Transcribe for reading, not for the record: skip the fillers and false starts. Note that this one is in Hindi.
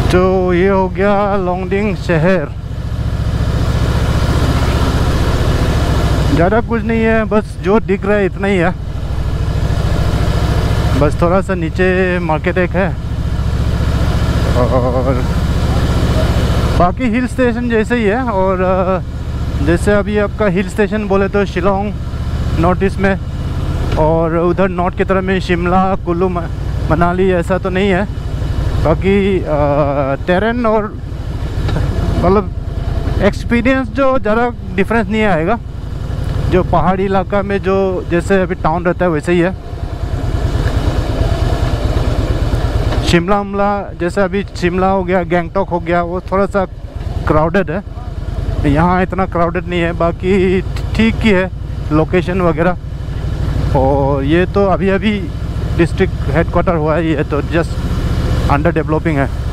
तो ये हो गया लोंगडिंग शहर। ज़्यादा कुछ नहीं है, बस जो दिख रहा है इतना ही है। बस थोड़ा सा नीचे मार्केट एक है और बाकी हिल स्टेशन जैसे ही है। और जैसे अभी आपका हिल स्टेशन बोले तो शिलोंग नॉर्थ ईस्ट में, और उधर नॉर्थ की तरफ में शिमला कुल्लू मनाली, ऐसा तो नहीं है। बाकी टेरेन और मतलब एक्सपीरियंस जो ज़्यादा डिफरेंस नहीं आएगा। जो पहाड़ी इलाका में जो जैसे अभी टाउन रहता है वैसे ही है। शिमला उमला जैसे अभी शिमला हो गया, गैंगटॉक हो गया, वो थोड़ा सा क्राउडेड है। यहाँ इतना क्राउडेड नहीं है, बाकी ठीक ही है लोकेशन वगैरह। और ये तो अभी अभी डिस्ट्रिक्ट हेडक्वार्टर हुआ है, ये तो जस्ट अंडर डेवलपिंग है।